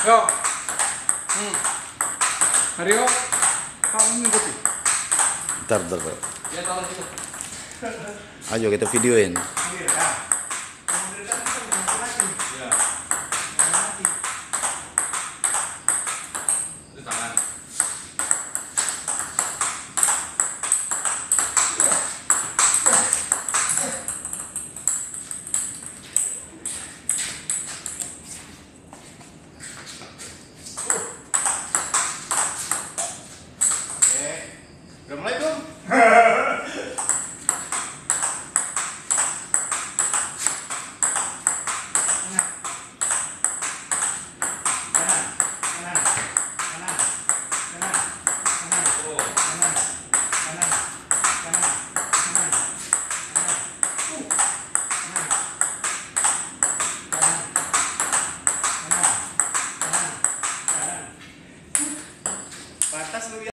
Yo. Mario, kamu ngikuti? Bentar. Ya, tolong kita. Ayo kita videoin. Iya, ya. Kemudian kan kita